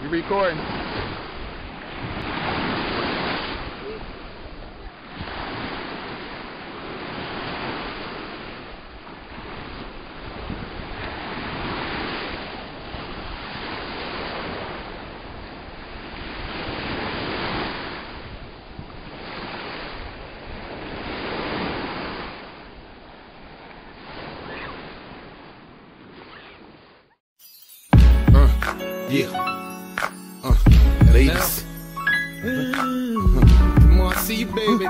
recording? Yeah. Ladies. Come on, I see you, baby.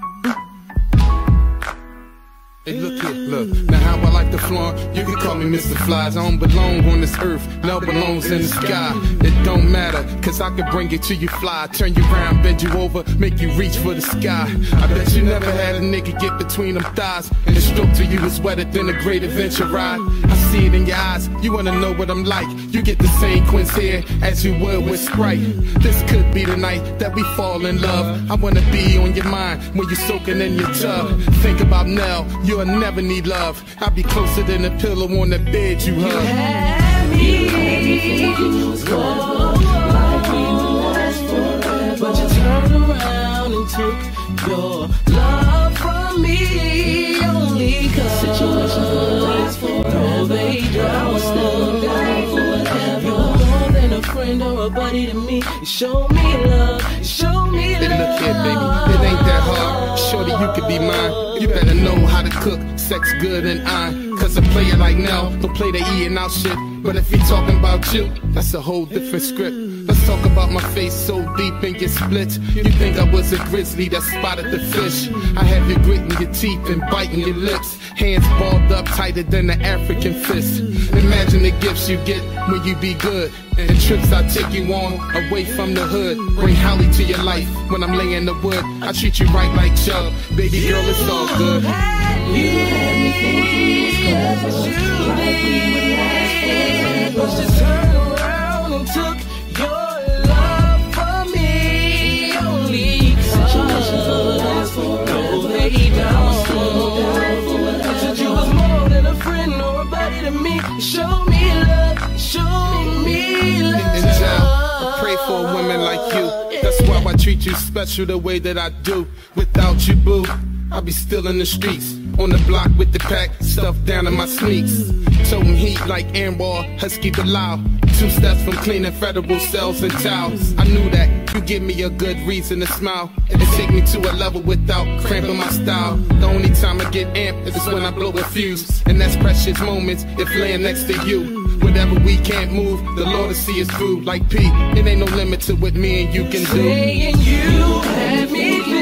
Hey, look here, look. Now how I like to flaunt, you can call me Mr. Flies. I don't belong on this earth, now belongs in the sky. It don't matter, cause I can bring it to you fly. Turn you around, bend you over, make you reach for the sky. I bet you never had a nigga get between them thighs and stroke to you is wetter than a great adventure ride. I see it in your eyes, you wanna know what I'm like. You get the same quince here as you would with Sprite. This could be the night that we fall in love. I wanna be on your mind when you're soaking in your tub. Think about Nell, you'll never need love. I'll be closer than a pillow on the bed you hug. You had me thinking you was clever, like we would last forever. But you turned around and took your love from me. Only cause situations would last forever. No, they don't. I was still down for whatever. You're more than a friend or a buddy to me. You show me love, you show me love. Hey, look here, baby, it ain't that hard. Shorty, you could be mine. You better know how to cook, sex good and iron. Cause a player like Nell don't play the eating out shit. But if he talking about you, that's a whole different script. Let's talk about my face so deep in your splits. You think I was a grizzly that spotted the fish. I have you gritting your teeth and biting your lips. Hands balled up tighter than the African fist. Imagine the gifts you get when you be good. And trips I take you on away from the hood. Bring Holly to your life when I'm laying the wood. I treat you right like Chubb. Baby girl, it's all good. You had me thinking you was clever, like we would last forever. But you turned around and took your love from me. Only cause situations would last forever. No, they don't. I said you was more than a friend or a buddy to me. Show me love, show me love. I pray for women like you. That's why I treat you special the way that I do. Without you, boo, I'll be still in the streets. On the block with the pack, stuffed down in my sneaks. Toting heat like Ambar, Husky Bilal. 2 steps from cleaning federal cells and towels. I knew that you give me a good reason to smile and take me to a level without cramping my style. The only time I get amped is when I blow a fuse, and that's precious moments if laying next to you. Whatever we can't move, the Lord will see us through. Like P, it ain't no limit to what me and you can do. Saying you had me